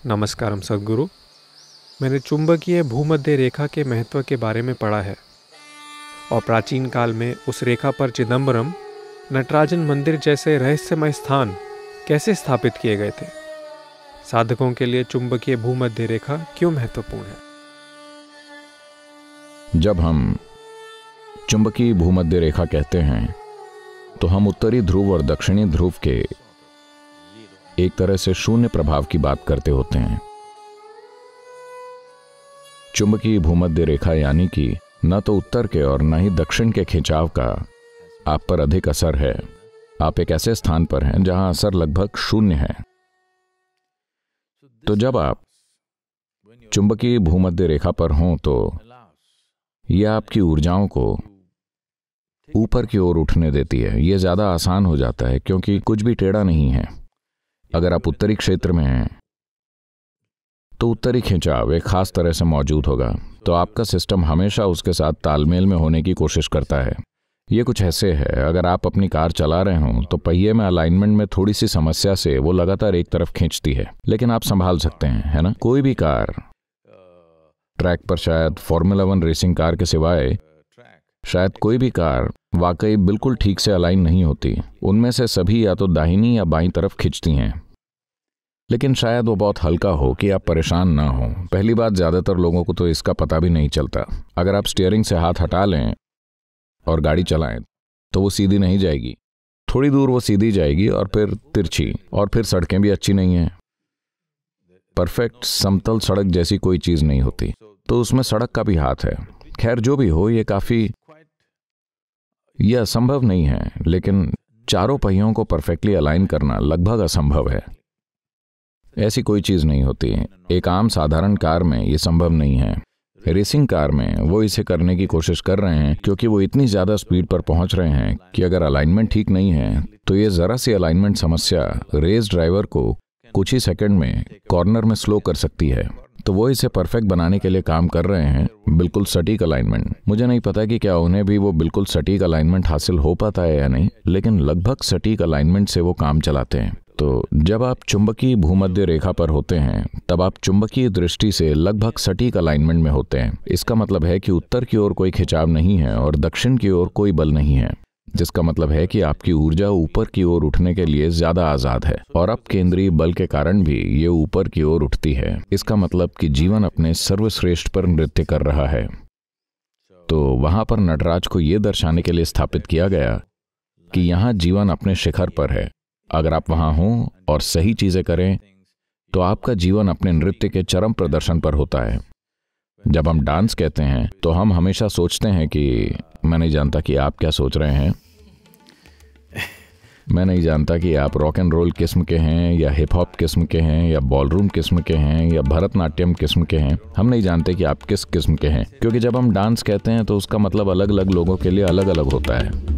नमस्कारम सद्गुरु। मैंने चुंबकीय भूमध्य रेखा के महत्व के बारे में पढ़ा है और प्राचीन काल में उस रेखा पर चिदंबरम, नटराजन मंदिर जैसे रहस्यमय स्थान कैसे स्थापित किए गए थे। साधकों के लिए चुंबकीय भूमध्य रेखा क्यों महत्वपूर्ण है? जब हम चुंबकीय भूमध्य रेखा कहते हैं तो हम उत्तरी ध्रुव और दक्षिणी ध्रुव के एक तरह से शून्य प्रभाव की बात करते होते हैं। चुंबकीय भूमध्य रेखा यानी कि न तो उत्तर के और न ही दक्षिण के खिंचाव का आप पर अधिक असर है। आप एक ऐसे स्थान पर हैं जहां असर लगभग शून्य है। तो जब आप चुंबकीय भूमध्य रेखा पर हों तो यह आपकी ऊर्जाओं को ऊपर की ओर उठने देती है। यह ज्यादा आसान हो जाता है क्योंकि कुछ भी टेढ़ा नहीं है। अगर आप उत्तरी क्षेत्र में हैं तो उत्तरी खिंचाव एक खास तरह से मौजूद होगा, तो आपका सिस्टम हमेशा उसके साथ तालमेल में होने की कोशिश करता है। यह कुछ ऐसे है, अगर आप अपनी कार चला रहे हों तो पहिए में अलाइनमेंट में थोड़ी सी समस्या से वो लगातार एक तरफ खींचती है, लेकिन आप संभाल सकते हैं, है ना। कोई भी कार ट्रैक पर, शायद फॉर्मूला 1 रेसिंग कार के सिवाय शायद कोई भी कार वाकई बिल्कुल ठीक से अलाइन नहीं होती। उनमें से सभी या तो दाहिनी या बाईं तरफ खिंचती हैं, लेकिन शायद वो बहुत हल्का हो कि आप परेशान ना हो। पहली बात, ज़्यादातर लोगों को तो इसका पता भी नहीं चलता। अगर आप स्टीयरिंग से हाथ हटा लें और गाड़ी चलाएं तो वो सीधी नहीं जाएगी। थोड़ी दूर वो सीधी जाएगी और फिर तिरछी, और फिर सड़कें भी अच्छी नहीं हैं। परफेक्ट समतल सड़क जैसी कोई चीज़ नहीं होती, तो उसमें सड़क का भी हाथ है। खैर, जो भी हो, यह असंभव नहीं है, लेकिन चारों पहियों को परफेक्टली अलाइन करना लगभग असंभव है। ऐसी कोई चीज़ नहीं होती। एक आम साधारण कार में यह संभव नहीं है। रेसिंग कार में वो इसे करने की कोशिश कर रहे हैं क्योंकि वो इतनी ज़्यादा स्पीड पर पहुंच रहे हैं कि अगर अलाइनमेंट ठीक नहीं है तो ये ज़रा सी अलाइनमेंट समस्या रेस ड्राइवर को कुछ ही सेकंड में कॉर्नर में स्लो कर सकती है। तो वो इसे परफेक्ट बनाने के लिए काम कर रहे हैं, बिल्कुल सटीक अलाइनमेंट। मुझे नहीं पता कि क्या उन्हें भी वो बिल्कुल सटीक अलाइनमेंट हासिल हो पाता है या नहीं, लेकिन लगभग सटीक अलाइनमेंट से वो काम चलाते हैं। तो जब आप चुंबकीय भूमध्य रेखा पर होते हैं तब आप चुंबकीय दृष्टि से लगभग सटीक अलाइनमेंट में होते हैं। इसका मतलब है कि उत्तर की ओर कोई खिंचाव नहीं है और दक्षिण की ओर कोई बल नहीं है, जिसका मतलब है कि आपकी ऊर्जा ऊपर की ओर उठने के लिए ज्यादा आजाद है और अब केंद्रीय बल के कारण भी ये ऊपर की ओर उठती है। इसका मतलब कि जीवन अपने सर्वश्रेष्ठ पर नृत्य कर रहा है। तो वहां पर नटराज को यह दर्शाने के लिए स्थापित किया गया कि यहाँ जीवन अपने शिखर पर है। अगर आप वहां हों और सही चीजें करें तो आपका जीवन अपने नृत्य के चरम प्रदर्शन पर होता है। जब हम डांस कहते हैं तो हम हमेशा सोचते हैं कि मैं नहीं जानता कि आप क्या सोच रहे हैं। मैं नहीं जानता कि आप रॉक एंड रोल किस्म के हैं या हिप हॉप किस्म के हैं या बॉलरूम किस्म के हैं या भरतनाट्यम किस्म के हैं। हम नहीं जानते कि आप किस किस्म के हैं, क्योंकि जब हम डांस कहते हैं तो उसका मतलब अलग अलग लोगों के लिए अलग अलग होता है।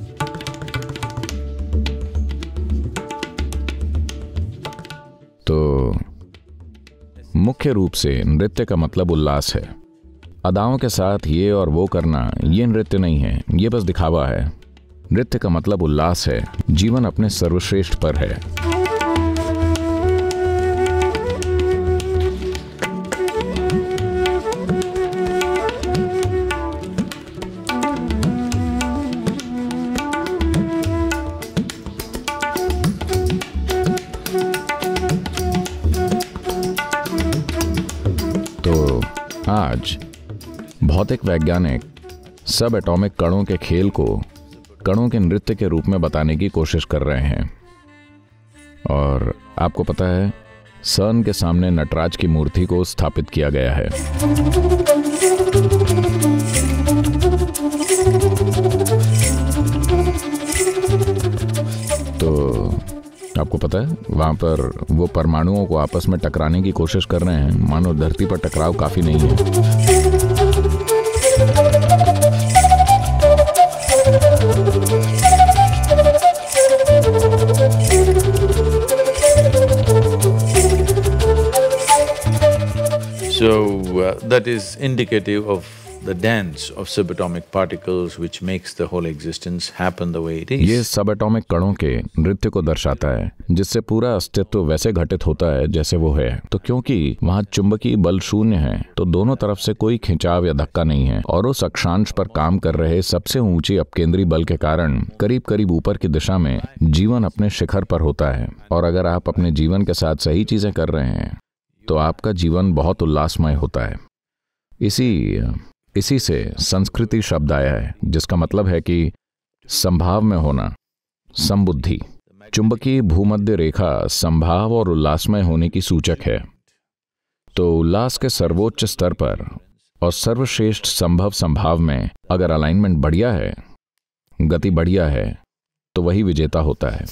तो मुख्य रूप से नृत्य का मतलब उल्लास है। अदाओं के साथ ये और वो करना, ये नृत्य नहीं है, ये बस दिखावा है। नृत्य का मतलब उल्लास है। जीवन अपने सर्वश्रेष्ठ पर है। तो आज भौतिक वैज्ञानिक सब एटॉमिक कणों के खेल को कणों के नृत्य के रूप में बताने की कोशिश कर रहे हैं। और आपको पता है, सर्न के सामने नटराज की मूर्ति को स्थापित किया गया है। तो आपको पता है, वहां पर वो परमाणुओं को आपस में टकराने की कोशिश कर रहे हैं, मानो धरती पर टकराव काफी नहीं है। So that is indicative of the dance of subatomic particles which makes the whole existence happen the way it is. ये सबएटॉमिक कणों के नृत्य को दर्शाता है, जिससे पूरा अस्तित्व वैसे घटित होता है जैसे वो है। तो क्योंकि वहाँ चुंबकीय बल शून्य है, तो दोनों तरफ से कोई खिंचाव या धक्का नहीं है, और उस अक्षांश पर काम कर रहे सबसे ऊंची अपकेंद्री बल के कारण करीब करीब ऊपर की दिशा में जीवन अपने शिखर पर होता है। और अगर आप अपने जीवन के साथ सही चीजें कर रहे हैं तो आपका जीवन बहुत उल्लासमय होता है। इसी से संस्कृति शब्द आया है, जिसका मतलब है कि संभाव में होना, समबुद्धि। चुंबकीय भूमध्य रेखा संभाव और उल्लासमय होने की सूचक है। तो उल्लास के सर्वोच्च स्तर पर और सर्वश्रेष्ठ संभव संभाव में अगर अलाइनमेंट बढ़िया है, गति बढ़िया है, तो वही विजेता होता है।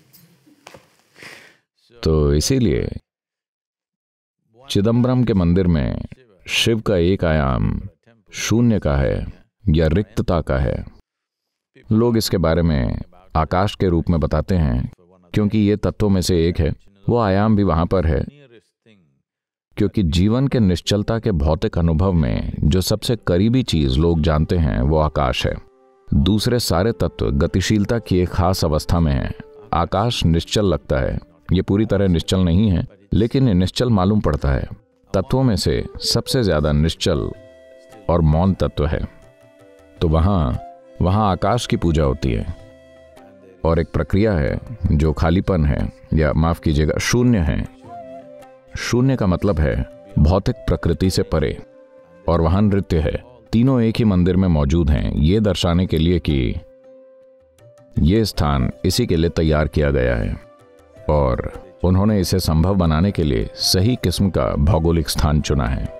तो इसीलिए चिदम्बरम के मंदिर में शिव का एक आयाम शून्य का है या रिक्तता का है। लोग इसके बारे में आकाश के रूप में बताते हैं, क्योंकि ये तत्वों में से एक है। वो आयाम भी वहां पर है, क्योंकि जीवन के निश्चलता के भौतिक अनुभव में जो सबसे करीबी चीज लोग जानते हैं वो आकाश है। दूसरे सारे तत्व गतिशीलता की एक खास अवस्था में है। आकाश निश्चल लगता है, ये पूरी तरह निश्चल नहीं है, लेकिन ये निश्चल मालूम पड़ता है। तत्वों में से सबसे ज्यादा निश्चल और मौन तत्व है। तो वहां आकाश की पूजा होती है, और एक प्रक्रिया है जो खालीपन है, या माफ कीजिएगा, शून्य है। शून्य का मतलब है भौतिक प्रकृति से परे, और वहां नृत्य है। तीनों एक ही मंदिर में मौजूद हैं, ये दर्शाने के लिए कि ये स्थान इसी के लिए तैयार किया गया है, और उन्होंने इसे संभव बनाने के लिए सही किस्म का भौगोलिक स्थान चुना है।